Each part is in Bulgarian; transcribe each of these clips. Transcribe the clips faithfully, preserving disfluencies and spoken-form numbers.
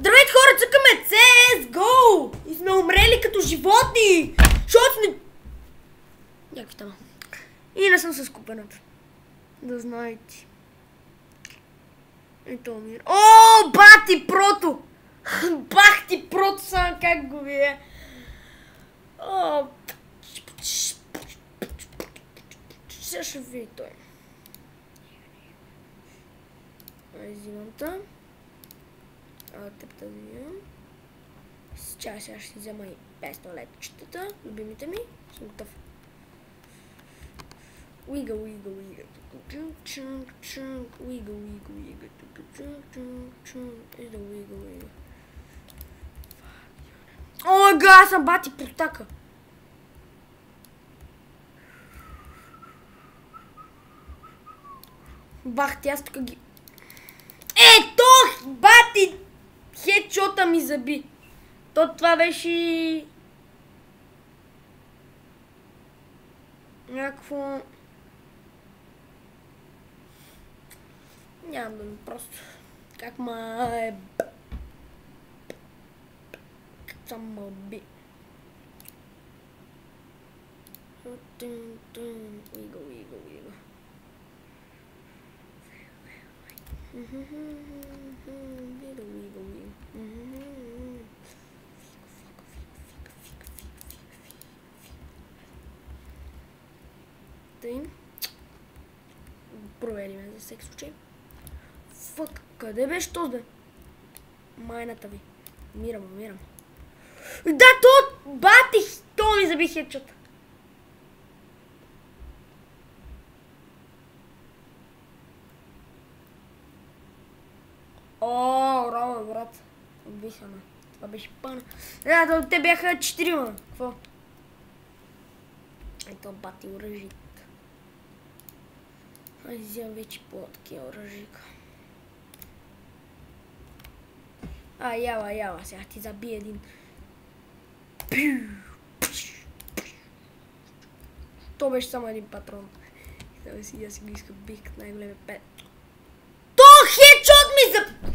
Здравейте хора, цъкаме Си Ес Го! И сме умрели като животни! Защото сме... Някакви тама. И не съм с купената. Да знаете. И то мир. О, бати прото! Бах ти прото, само как го вие. О, сега ще види той. Ай, взимам та. А, тъпта взимам. Сега сега ще си взема и пистолетчетата, любимите ми. Съм готов. Уига, уига, уига. Уига, уига, уига. Ида, уига, уига. О, га, аз съм бати простака. Бах, ти аз тук ги... Ето, бати! Хедшота ми заби. То това беше... Някакво... Нямам да ми просто... Как ма е... Как съм ма би. Уига, уига, уига. Уига, уига, уига. Тъй. Проверим за всеки случай. Фък, къде беше този бе? Майната ви. Умирам, умирам. Да, то батих! То ми заби хедшот. О, браво, брат. Убиха ме. Това беше пъна. Да, те бяха четирима. Какво? Ето бати оръжието. Ай, взимам вече по-такива оръжика. А, яла, яла, сега ти заби един. То беше само един патрон. Сега си, аз си го искам бих като най-големе пет. То хедшот ми за...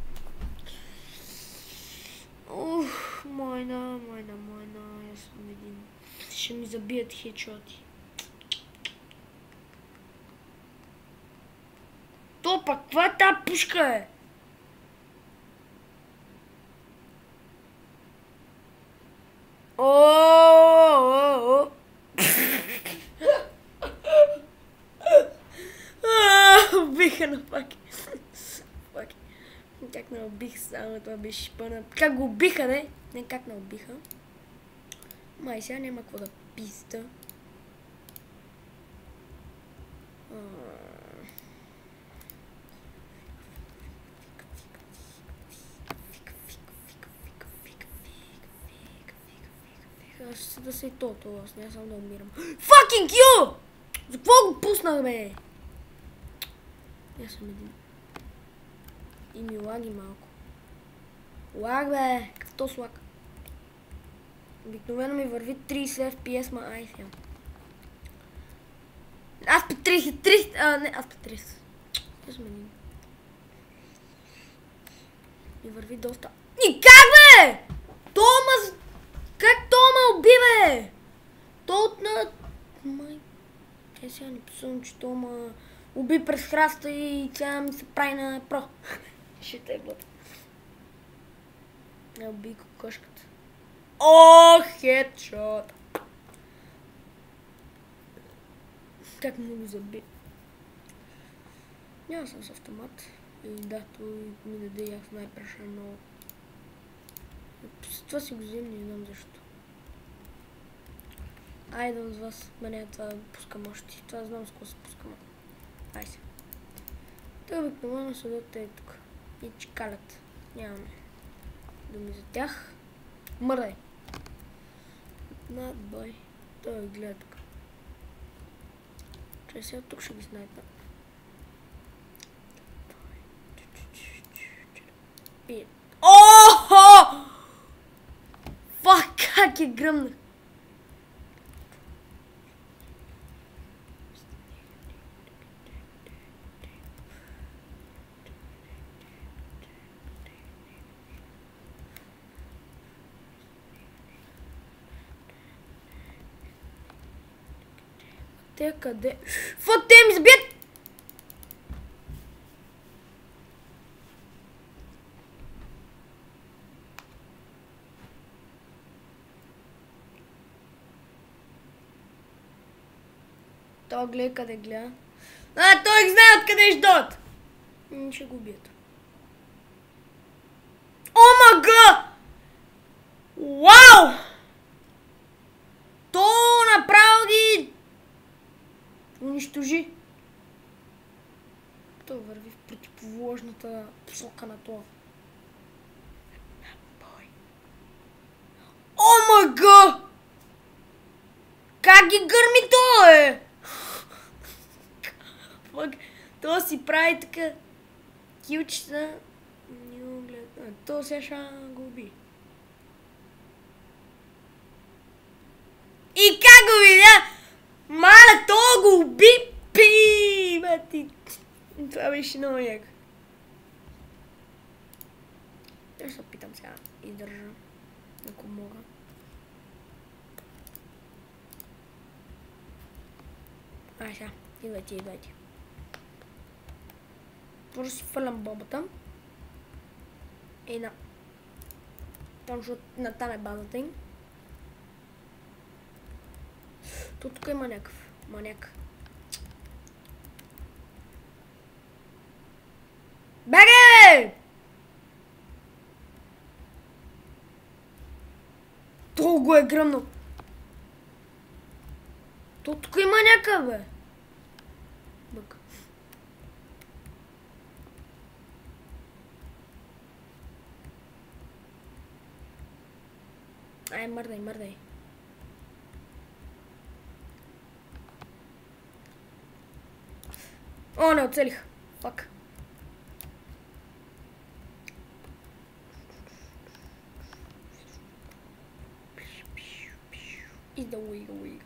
Ух, майна, майна, майна, аз съм един. Ще ми забият хедшоти. То пак, каква е тази пушка е? О, убиха на паки. Как не убих само, това беше шпана. Как го убиха, не? Не, как не убиха. Май сега няма какво да писта. Аз ще да се и то, това, аз няма само да умирам. Fucking you! За какво го пуснах, бе? Аз съм един. И ми лаги малко. Лаг, бе! Какъв с лаг? Обикновено ми върви трийсет еф пи ес, ма ай сега. Аз по трийсет, трийсет, а не, аз по трийсет. Аз съм един. Ми върви доста. И как, бе? Томас! Как то ме уби, бе? То от на... Май... Тя сега не писам, че то ме уби през храста и сега ми се прави на про. Ще те бъде. Не уби кокошката. О, хедшот! Как му го заби? Няма съм с автомат. И да, той ми даде як снайперша, но... Това си го взем, не знам защо. Айде от вас, мене това да пускам още. Това знам с какво се пускам. Ай се. Те обикновено седат е тук. И чекалят. Нямаме думи за тях. Мърдай. Над бой. Той гледа тук. Чай сега тук ще ги снайпа. Пият. Охо! Фак, как е гръмнах! Те къде? Фу, те ми забият! Той гледа къде гледа. А, той ги знае откъде ще дойдат. Ще го убият. О, мага! Вау! То направо ги унищожи. Той върви в противоположната посока на това. О, мага! Как ги гърми то, е? То си прави така килчета. То сега ще го уби. И как го видя? Маля, то го уби! Пи! Бати! Това беше много яко. Я ще се опитам сега и държа, ако мога. Ай сега, идвайте, идвайте. Може да си фърлям бомбата. И на... Там, защото на там е базата им. То тук има някакъв маняк. Беге! То го е гръмнал. То тук има някакъв, бе. Бък. Ай, мърдай, мърдай. О, не оцелих. Фак. И да уига, уига.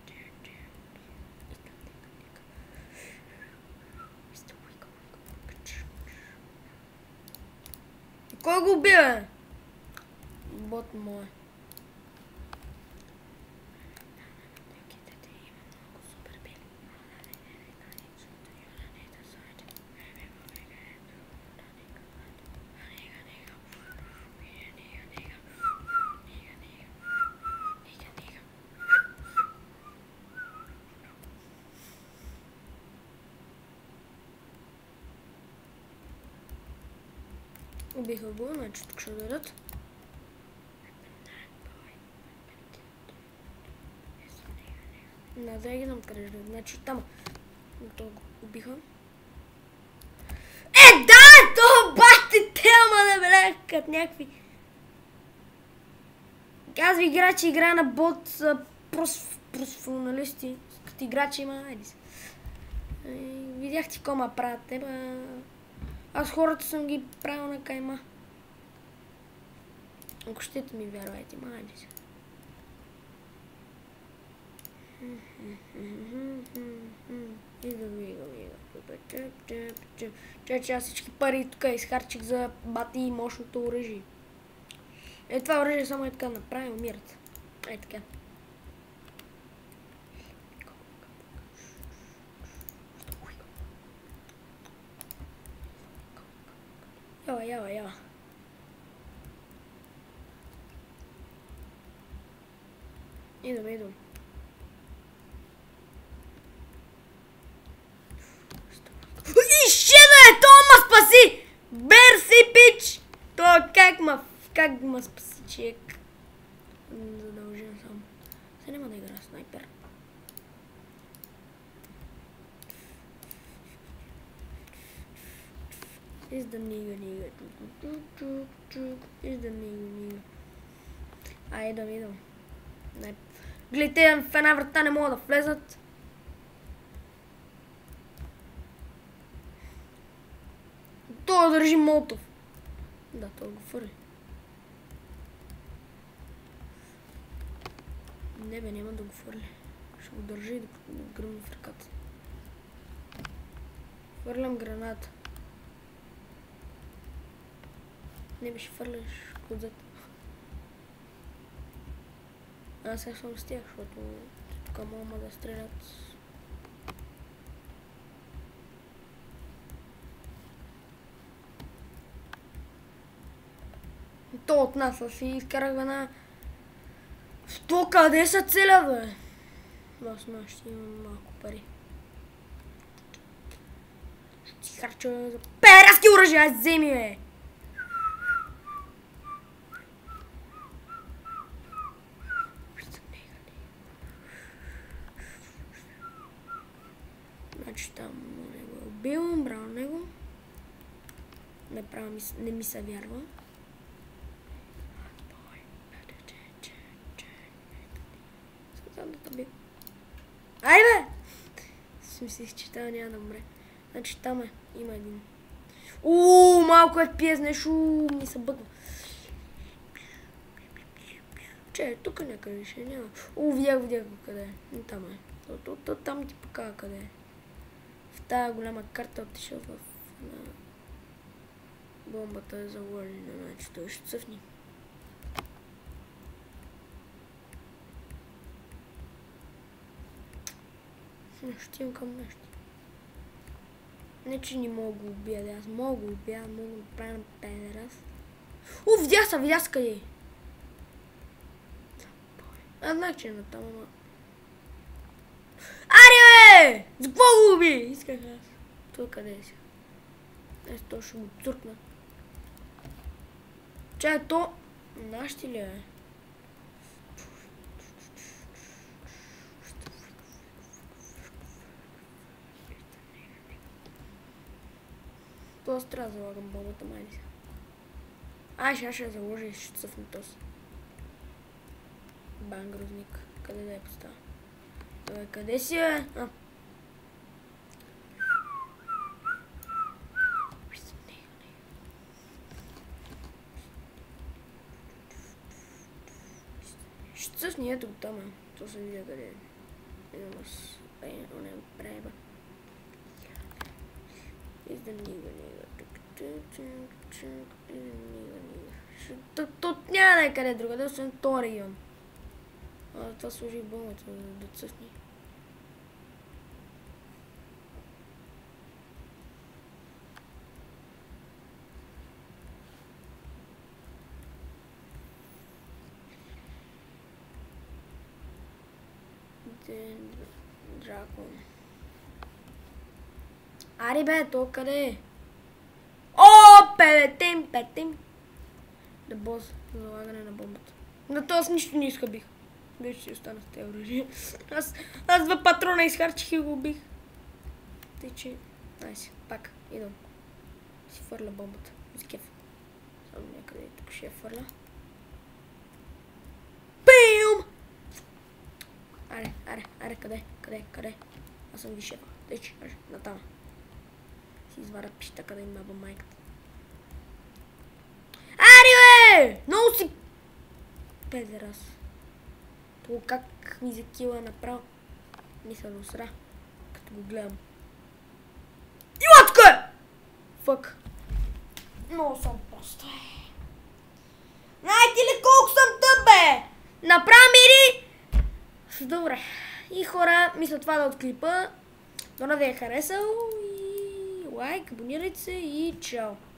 Кой го убива? Бот мой. Убиха го, значи тук ще дойдат. Не, да ги дам къде ще дойдат. Значи там. То го убиха. Е, да! То бати те, ама да бе, като някакви. Аз ви играчи игра на бот са професионалисти. Като играчи има, айди се. Видях ти кома правят тебе. Аз хората съм ги правил на кайма. Ако щете ми вярвайте, ма айде се. И да вига, вига. Че, че аз всички пари тук изхарчих за бати и мощното оръжие. Е, това оръжие само е така направи, умират. Е, така. Яла, яла, яла. Идам, идам. Изчезна, то ма спаси! Берси, пич! То как ма, как ма спаси, чек. Задължен съм. Се няма да игра снайпер. Is the nigga nigga. Is the nigga nigga. А, идам, идам. Не. Гледайте, в една врата не могат да влезат. Той държи молотов. Да, той го фърли. Не бе, няма да го фърли. Ще го държи и да го гръмне в ръката. Фърлям граната. Не беше фърляш отзад. Аз сега съм с тях, защото тук мога да стрелят То от нас, аз си изкарах една... То къде са целя, бе? Аз ма ще имам малко пари. Ще си харча за пераски оръжия, аз вземи, бе! Значи там не го убивам, брал него. Не, право ми, не ми се вярва. Ай, бе! Си мислих, че това няма да умре. Значи там е, има един. Ууу, малко е пиес, нещо ми се бъгва. Че, тук някъде ще няма. Уу, видях, видях го къде е. И там е. То, то, там ти покажа къде е. В тази голяма карта отишъл в една... Бомбата е заложена, значи той ще цъфни. Ще имам към нещо. Не, че не мога го убия, да аз мога го убия, мога да правя на педерас. У, видя са, видя са къде е. Аз знах, че е на там, ама... Ари, бе! За какво го уби? Исках аз. Той къде е сега? Аз то ще го цуркна. Чай, то... Нашти ли е? Аз трябва да залагам бомбата, май ли сега. Ай, ще ще я заложа и ще цъфна този. Бан, грозник. Къде да я поставя? Абе, къде си е? А. Ще цъфни, ето го там, е. То се видя къде е. Едно с... Е, не преба. Is the nigga nigga. Тут няма да е къде друга, да освен този регион. А, това служи бомбата да цъфни. Дракон. Ари, бе, то къде е? О, петим, петим. Да, бос, залагане на бомбата. На това аз нищо не изхъбих. Вече си остана с тези оръжия. Аз, аз два патрона изхарчих и го убих. Тъй, че... Найси, пак, идвам. Си фърля бомбата. С кеф. Само някъде тук ще я фърля. Бим! Аре, аре, аре, къде, къде, къде? Аз съм ви шефа. Тъй, че, натама. Си изварят пища, къде има ба майката. Ари, бе! Много си... Педерас. Това как ми закила направо. Ми се досра, като го гледам. Има тук е! Фък. Много съм просто. Знаете ли колко съм тъп, бе? Направи ми ли? Добре. И хора, мисля това да отклипа. Дано да ви е харесал. И лайк, абонирайте се и чао.